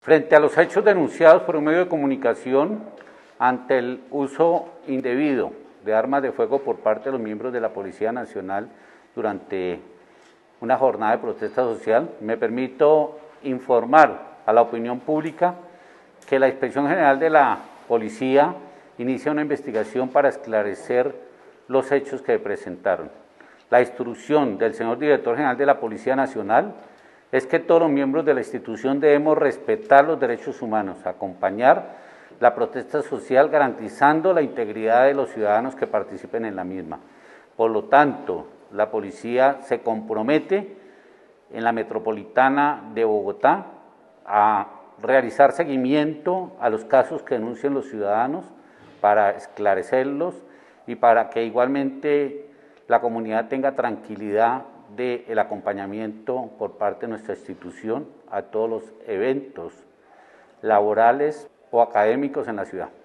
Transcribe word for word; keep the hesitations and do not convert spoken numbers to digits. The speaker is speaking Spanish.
Frente a los hechos denunciados por un medio de comunicación ante el uso indebido de armas de fuego por parte de los miembros de la Policía Nacional durante una jornada de protesta social, me permito informar a la opinión pública que la Inspección General de la Policía inicia una investigación para esclarecer los hechos que presentaron. La instrucción del señor Director General de la Policía Nacional es que todos los miembros de la institución debemos respetar los derechos humanos, acompañar la protesta social garantizando la integridad de los ciudadanos que participen en la misma. Por lo tanto, la policía se compromete en la metropolitana de Bogotá a realizar seguimiento a los casos que denuncien los ciudadanos para esclarecerlos y para que igualmente la comunidad tenga tranquilidad del acompañamiento por parte de nuestra institución a todos los eventos laborales o académicos en la ciudad.